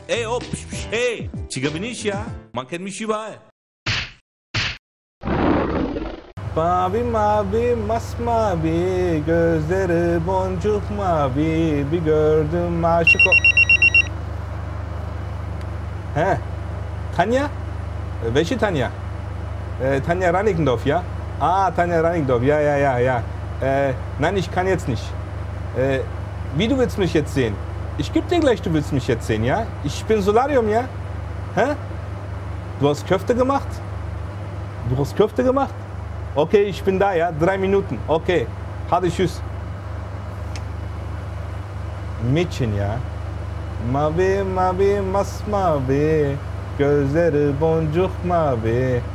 Ey hop, hey, çıkabiliş ya. Man kennt mich überall. Mavi mavi masmavi, gözleri boncuk mavi, bir gördüm aşık ol... He, Tanja? Welche Tanja? Tanja Reinickendorf, ja? Ah, Tanja Reinickendorf, ja. Nein, ich kann jetzt nicht. Wie, du willst mich jetzt sehen? Ich geb dir gleich, du willst mich jetzt sehen, ja? Ich bin Solarium, ja? Hä? Du hast Köfte gemacht? Du hast Köfte gemacht? Okay, ich bin da, ja? 3 Minuten. Okay. Hadi tschüss. Mädchen, ya. Mavi mavi masmavi, gözleri boncuk mavi.